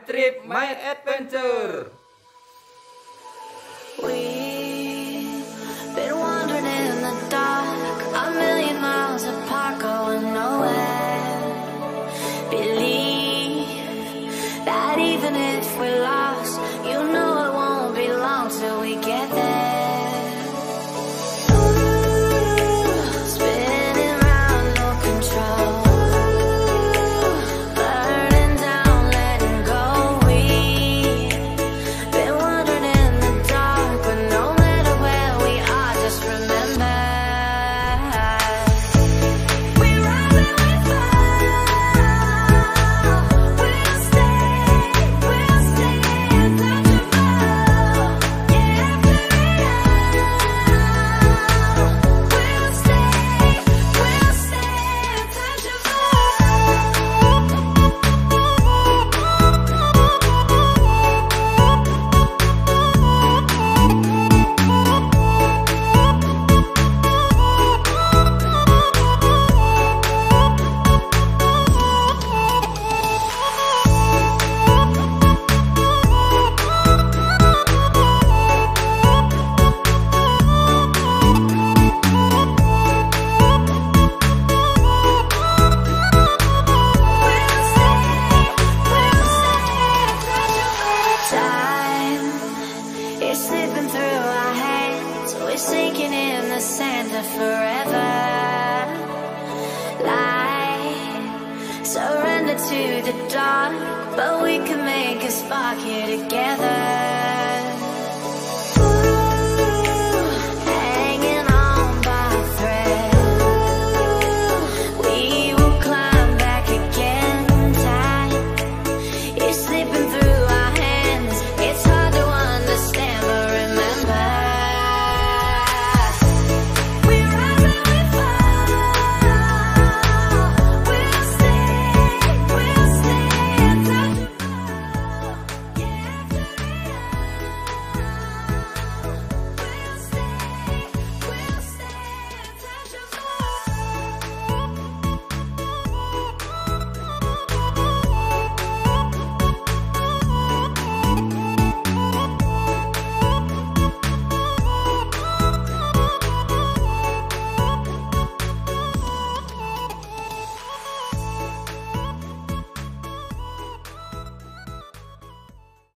trip, my adventure. We've been wandering in the dark, a million miles apart, going nowhere. Believe that even if we're lost, you know it won't be long till we get there. Spinning round, no control. Burning down, letting go. We've been wandering in the dark, but no matter where we are, just remember, we ride when we fall. We'll stay untouchable. Yeah, we'll stay time is slipping through our hands. We're sinking in the sand of forever. Light, surrender to the dark, but we can make a spark here together.